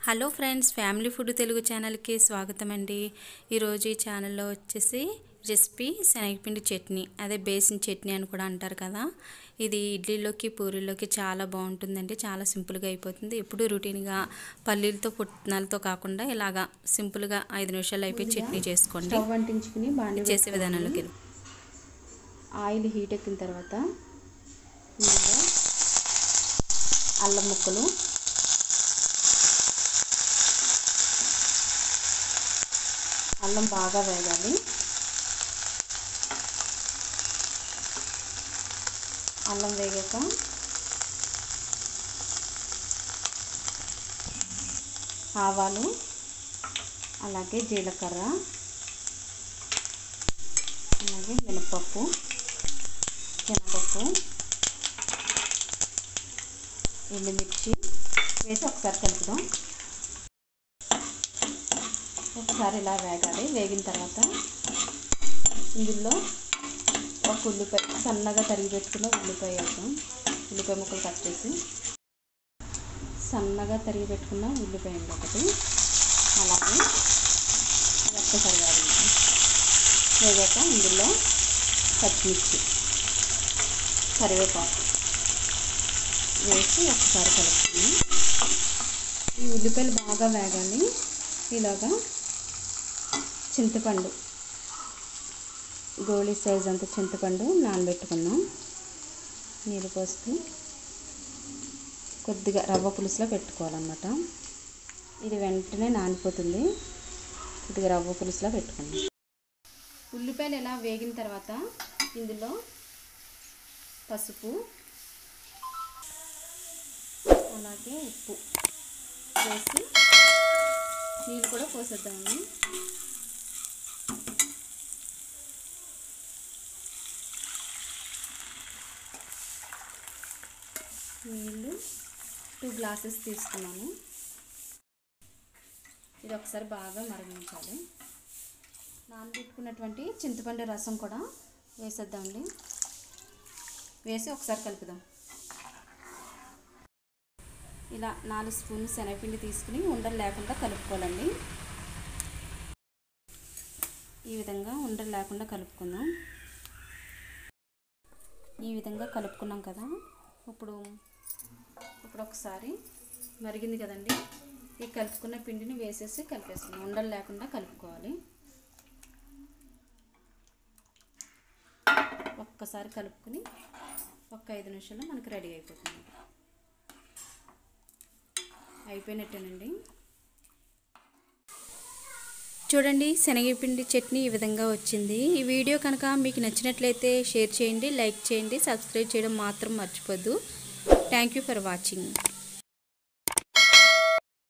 Hello friends, family food Telugu ఛానల్కి స్వాగతం అండి. ఈరోజు ఈ ఛానల్లో వచ్చేసి రెసిపీ శనగపిండి చట్నీ, అదే బేసిన్ చట్నీ అని కూడా అంటారు కదా. ఇది ఇడ్లీలోకి పూరీలోకి చాలా బాగుంటుందండి. చాలా సింపుల్గా అయిపోతుంది. ఎప్పుడు రొటీన్గా పల్లీలతో పుట్నాలతో కాకుండా ఇలాగా సింపుల్గా 5 నిమిషాలు అయిపోయి చట్నీ చేసుకోండి. స్టవ్ అంటించుకుని బాండి చేసే విధానంలోకి ఆయిల్ హీట్ ఎక్కిన తర్వాత ఇందులో అల్లం ముక్కలు, అల్లం బాగా వేగాలి. అల్లం వేగాక ఆవాలు, అలాగే జీలకర్ర, అలాగే మినపప్పు, శనగపప్పు, ఎండుమిర్చి వేసి ఒకసారి కలుపుదాం. ఒకసారి ఇలా వేగాలి. వేగిన తర్వాత ఇందులో ఒక ఉల్లిపాయ, సన్నగా తరిగి పెట్టుకున్న ఉల్లిపాయ వేద్దాం. ఉల్లిపాయ ముక్కలు కట్ చేసి సన్నగా తరిగి పెట్టుకున్న ఉల్లిపాయ ఒకటి, అలాగే ఒక్కసారి వేగాలి. వేగాక ఇందులో పచ్చిమిర్చి, కరివేపాకు వేసి ఒకసారి కలుపుతుంది. ఈ ఉల్లిపాయలు బాగా వేగాలి. ఇలాగా చింతపండు, గోళీ సైజ్ అంత చింతపండు నానబెట్టుకుందాం. నీళ్ళు పోసుకుని కొద్దిగా రవ్వ పులుసులో పెట్టుకోవాలన్నమాట. ఇది వెంటనే నానిపోతుంది. కొద్దిగా రవ్వ పులుసులో పెట్టుకుందాం. ఉల్లిపాయలు ఇలా వేగిన తర్వాత ఇందులో పసుపు, అలాగే ఉప్పు వేసి నీళ్ళు కూడా పోసేద్దాము. నీళ్ళు 2 గ్లాసెస్ తీసుకున్నాను. ఇది ఒకసారి బాగా మరిగించాలి. నానబెట్టుకున్నటువంటి చింతపండు రసం కూడా వేసేద్దామండి. వేసి ఒకసారి కలుపుదాం. ఇలా 4 స్పూన్లు శనగపిండి తీసుకుని ఉండలు లేకుండా కలుపుకోవాలండి. ఈ విధంగా ఉండలు లేకుండా కలుపుకుందాం. ఈ విధంగా కలుపుకున్నాం కదా. ఇప్పుడు ఒకసారి మరిగింది కదండి. ఈ కలుపుకున్న పిండిని వేసేసి కలిపేసుకుందాం. ఉండలు లేకుండా కలుపుకోవాలి. ఒక్కసారి కలుపుకుని ఒక 5 నిమిషాల్లో మనకు రెడీ అయిపోతుంది. అయిపోయినట్టేనండి. చూడండి, శనగపిండి చట్నీ ఈ విధంగా వచ్చింది. ఈ వీడియో కనుక మీకు నచ్చినట్లయితే షేర్ చేయండి, లైక్ చేయండి, సబ్స్క్రైబ్ చేయడం మాత్రం మర్చిపోద్దు. Thank you for watching.